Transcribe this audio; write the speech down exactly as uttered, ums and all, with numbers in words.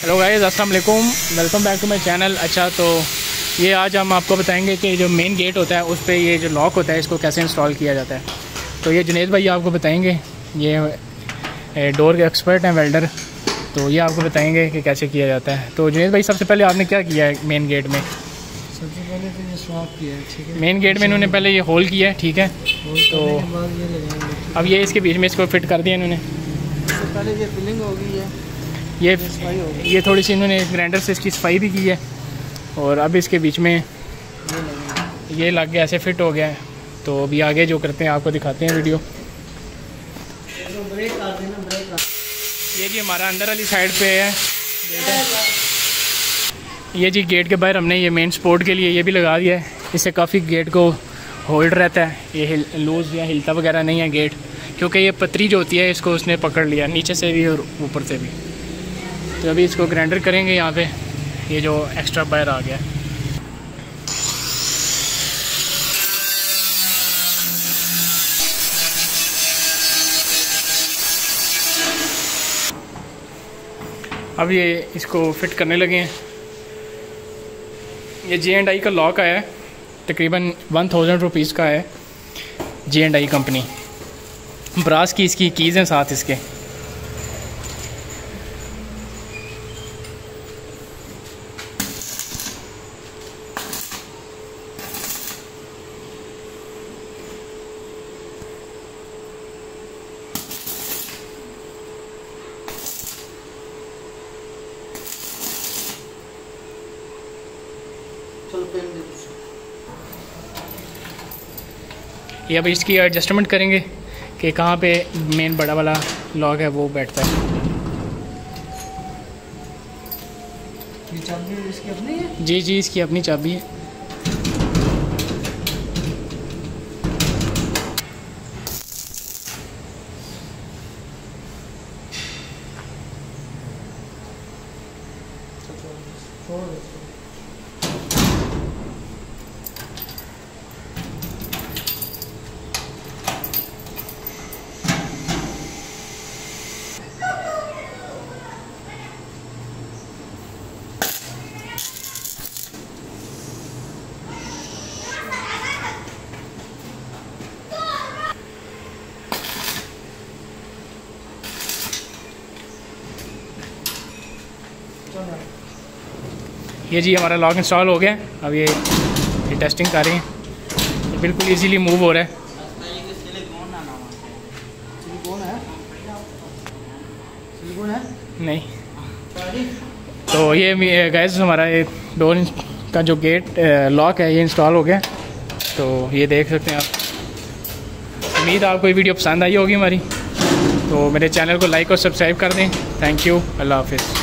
Hello guys, अस्सलाम वालेकुम, welcome back to my channel. अच्छा, तो ये आज हम आपको बताएंगे कि जो मेन गेट होता है उस पर ये जो लॉक होता है इसको कैसे इंस्टॉल किया जाता है। तो ये जुनेद भाई आपको बताएंगे, ये डोर के एक्सपर्ट हैं, वेल्डर। तो ये आपको बताएंगे कि कैसे किया जाता है। तो जुनेद भाई, सबसे पहले आपने क्या किया है मेन गेट में? सबसे पहले तो ये स्वाप किया है, ठीक है। मेन गेट में इन्होंने पहले ये होल किया है, ठीक है। तो ये अब ये इसके बीच में इसको फिट कर दिया इन्होंने। सबसे पहले ये फिलिंग हो गई है, ये ये थोड़ी सी इन्होंने ग्राइंडर से इसकी सफाई भी की है। और अब इसके बीच में ये ये लग गया, ऐसे फिट हो गया है। तो अभी आगे जो करते हैं आपको दिखाते हैं वीडियो। ब्रेक कर देना, ब्रेक कर। ये जी हमारा अंदर वाली साइड पे है गेट है। ये जी गेट के बाहर हमने ये मेन सपोर्ट के लिए ये भी लगा दिया है। इससे काफ़ी गेट को होल्ड रहता है, ये हिल लूज़ या हिलता वगैरह नहीं है गेट, क्योंकि ये पतरी जो होती है इसको उसने पकड़ लिया नीचे से भी और ऊपर से भी। तो अभी इसको ग्राइंडर करेंगे यहाँ पे, ये जो एक्स्ट्रा बाहर आ गया है। अब ये इसको फिट करने लगे हैं। ये जे एंड आई का लॉक आया है, तकरीबन वन थाउजेंड रुपीज़ का है। J and I company, brass की इसकी कीज़ हैं साथ इसके। चलो पेन दे दो। ये अब इसकी एडजस्टमेंट करेंगे कि कहाँ पे मेन बड़ा वाला लॉक है वो बैठता है। ये चाबी इसकी अपनी है? जी जी, इसकी अपनी चाबी है। छोड़ दो। ये जी हमारा लॉक इंस्टॉल हो गया। अब ये ये टेस्टिंग कर रहे हैं, ये बिल्कुल इजीली मूव हो रहा है। सिलिकॉन है? सिलिकॉन है? नहीं, तो ये गाइस हमारा ये डोर का जो गेट लॉक है ये इंस्टॉल हो गया। तो ये देख सकते हैं आप। उम्मीद आपको ये वीडियो पसंद आई होगी हमारी। तो मेरे चैनल को लाइक और सब्सक्राइब कर दें। थैंक यू, अल्लाह हाफिज़।